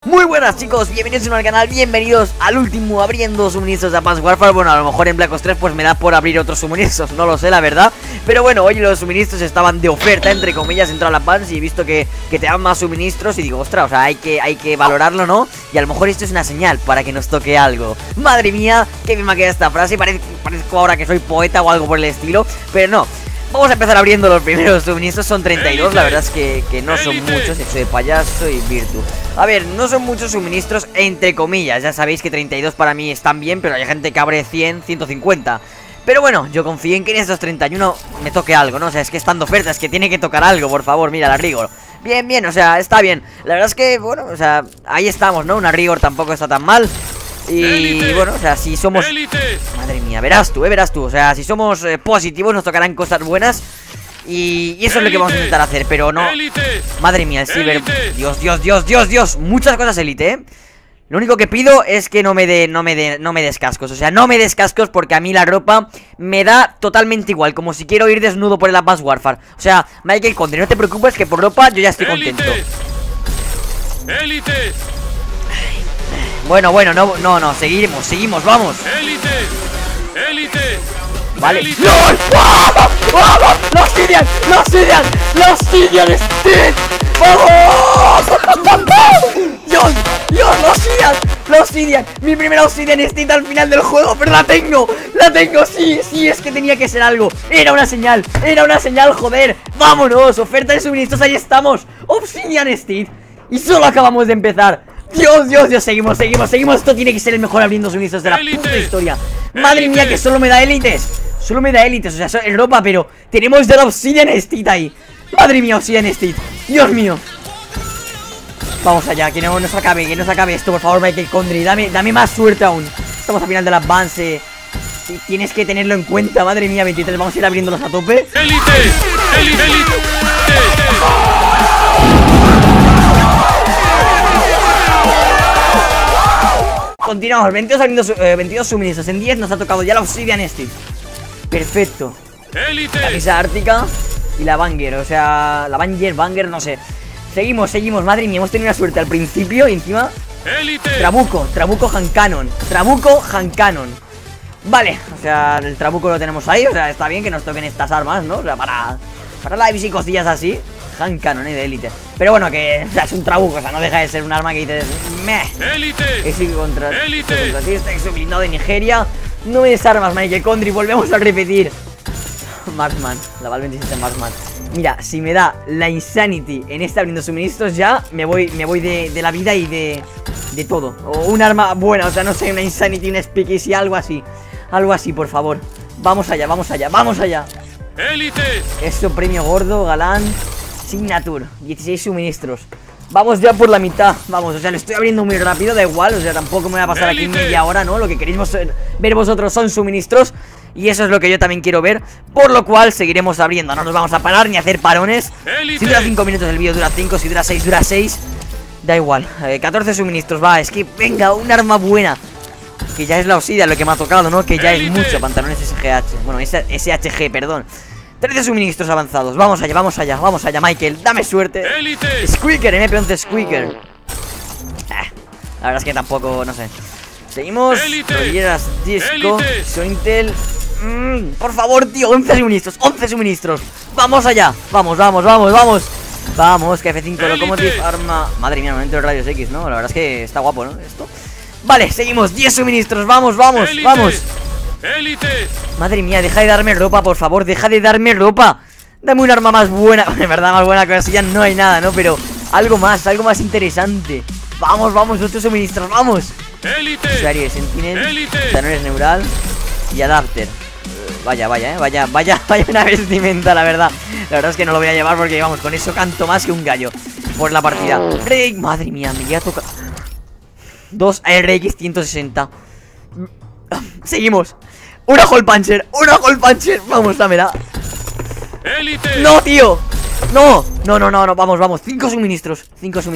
Muy buenas chicos, bienvenidos al canal, bienvenidos al último abriendo suministros de Advanced Warfare. Bueno, a lo mejor en Black Ops 3 pues me da por abrir otros suministros, no lo sé la verdad. Pero bueno, hoy los suministros estaban de oferta, entre comillas, entrado a la Advanced y he visto que te dan más suministros y digo, ostras, o sea, hay que valorarlo, ¿no? Y a lo mejor esto es una señal para que nos toque algo. Madre mía, qué bien me ha quedado esta frase, parezco ahora que soy poeta o algo por el estilo, pero no. Vamos a empezar abriendo los primeros suministros, son 32, la verdad es que no son muchos, sexo de payaso y virtu. A ver, no son muchos suministros entre comillas, ya sabéis que 32 para mí están bien, pero hay gente que abre 100, 150. Pero bueno, yo confío en que en estos 31 me toque algo, ¿no? O sea, es que están de ofertas, que tiene que tocar algo, por favor, mira la Rigor. Bien, bien, o sea, está bien. La verdad es que, bueno, o sea, ahí estamos, ¿no? Una Rigor tampoco está tan mal. Y bueno, o sea, si somos... Madre mía, verás tú, o sea, si somos positivos nos tocarán cosas buenas. Y eso es lo que vamos a intentar hacer, pero no... Madre mía, el Ciber... Dios, muchas cosas élite, ¿eh? Lo único que pido es que no me des cascos. O sea, no me des cascos porque a mí la ropa me da totalmente igual, como si quiero ir desnudo por el Advanced Warfare. O sea, Michael Condry, no te preocupes que por ropa yo ya estoy contento. Bueno, no, seguimos, vamos. Vale. ¡LOL! ¡Vamos! ¡Los Obsidian Steel! ¡Vamos! ¡Dios, los Obsidian! Mi primera Obsidian Steel al final del juego, pero la tengo, sí, es que tenía que ser algo. Era una señal, joder. ¡Vámonos! Oferta de suministros, ahí estamos. Obsidian Steel. Y solo acabamos de empezar. Dios, seguimos. Esto tiene que ser el mejor abriendo suministros de la puta historia. Madre mía, que solo me da élites. O sea, en ropa, pero tenemos de la Obsidian Steel ahí. Madre mía, Obsidian Steel. Dios mío. Vamos allá, que no se acabe esto, por favor, Michael Condry. Dame más suerte aún. Estamos al final del avance. Sí, tienes que tenerlo en cuenta, madre mía, 23. Vamos a ir abriéndolos a tope. ¡Élite! Continuamos, 22 suministros. En 10 nos ha tocado ya la Obsidian Steel. Perfecto. La misa ártica y la Banger, o sea, la Banger, no sé. Seguimos, madre mía, hemos tenido una suerte al principio y encima Trabuco Hancanon. Vale, o sea, el Trabuco lo tenemos ahí. O sea, está bien que nos toquen estas armas, ¿no? O sea, para lives y cosillas así. Hancanon, de élite. Pero bueno, que o sea, es un Trabuco, o sea, no deja de ser un arma que dices meh. Es contra ti, está blindado de Nigeria. No me desarmas, Michael Condry, volvemos a repetir. Marksman, la Val 27 Marksman. Mira, si me da la Insanity en este abriendo suministros, ya me voy de la vida y de todo. O un arma buena, o sea, no sé, una Insanity, un Speakeasy, algo así. Algo así, por favor. Vamos allá. ¡Élite! Eso, premio gordo, galán. Signature, 16 suministros. Vamos ya por la mitad. Vamos, o sea, lo estoy abriendo muy rápido, da igual. O sea, tampoco me voy a pasar aquí media hora, ¿no? Lo que queréis ver vosotros son suministros. Y eso es lo que yo también quiero ver. Por lo cual seguiremos abriendo. No nos vamos a parar ni a hacer parones. Si dura 5 minutos el vídeo dura 5. Si dura 6, dura 6. Da igual, 14 suministros, va. Es que venga, un arma buena. Que ya es la Obsidian lo que me ha tocado, ¿no? Que ya es mucho, pantalones SGH. Bueno, SHG, perdón. 13 suministros avanzados, vamos allá, Michael, dame suerte. Squeaker, MP11 Squeaker. La verdad es que tampoco, no sé. Seguimos, Rolleras Disco, Sointel. Por favor, tío, 11 suministros. Vamos allá, vamos. Vamos, que F5 Locomotive, arma. Madre mía, no entro en radios X, ¿no? La verdad es que está guapo, ¿no? Esto. Vale, seguimos, 10 suministros, vamos. Madre mía, deja de darme ropa, por favor, Dame un arma más buena. De verdad, más buena que así ya no hay nada, ¿no? Pero algo más interesante. Vamos, otros suministros, vamos. Usuario de Sentinel, Tanones Neural y Adapter. Vaya una vestimenta, la verdad. La verdad es que no lo voy a llevar porque, vamos, con eso canto más que un gallo por la partida. Madre mía, me voy a tocar 2 ARX 160. Seguimos. Una Hole Puncher. Vamos, dámela. No, tío. No, vamos. 5 suministros.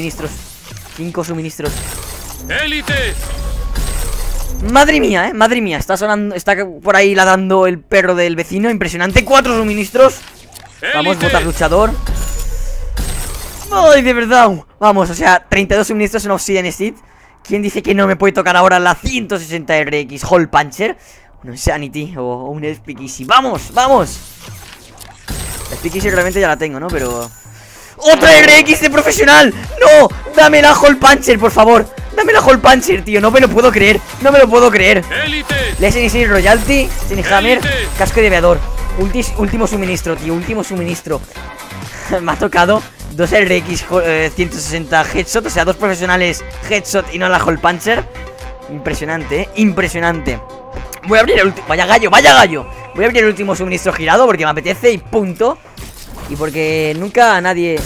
Madre mía, está sonando, está por ahí ladrando el perro del vecino. Impresionante, 4 suministros. Vamos, botas luchador. ¡Ay, de verdad! Vamos, o sea, 32 suministros en Obsidian Seed. ¿Quién dice que no me puede tocar ahora la 160 RX Hole Puncher? Un Insanity o un Epic Easy. ¡Vamos, vamos! La Epic Easy realmente ya la tengo, ¿no? Pero... ¡otra RX de profesional! ¡No! ¡Dame la Hole Puncher, por favor! ¡Dame la Hole Puncher, tío! No me lo puedo creer. No me lo puedo creer. Legend Seed Royalty, Hammer, casco de aviador. Último suministro, tío. Último suministro. Me ha tocado 2 RX 160 Headshot. O sea, 2 profesionales Headshot y no la Hole Puncher. Impresionante, impresionante. Voy a abrir el último... ¡Vaya gallo, vaya gallo! Voy a abrir el último suministro girado porque me apetece y punto. Y porque nunca a nadie...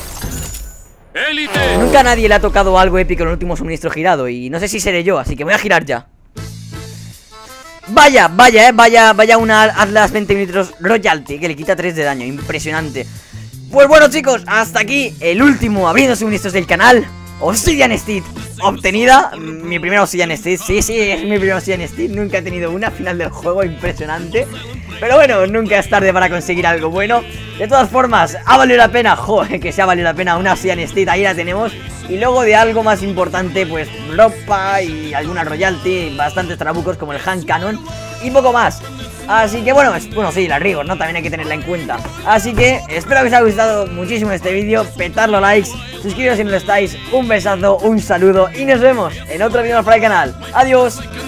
Nunca a nadie le ha tocado algo épico en el último suministro girado. Y no sé si seré yo, así que voy a girar ya. Vaya, vaya una Atlas 20 minutos Royalty que le quita 3 de daño, impresionante. Pues bueno chicos, hasta aquí el último abriendo suministros del canal. Obsidian Steed obtenida. Mi primera Obsidian Steed, sí, es mi primera Obsidian Steed. Nunca he tenido una final del juego, impresionante. Pero bueno, nunca es tarde para conseguir algo bueno. De todas formas, ha valido la pena, joder, que se ha valido la pena una Obsidian Steed, ahí la tenemos. Y luego de algo más importante, pues ropa y alguna royalty, bastantes trabucos como el hand cannon y poco más. Así que bueno, sí, la rigor, ¿no? También hay que tenerla en cuenta. Así que espero que os haya gustado muchísimo este vídeo. Petadlo likes, suscribiros si no lo estáis. Un besazo, un saludo y nos vemos en otro vídeo para el canal. Adiós.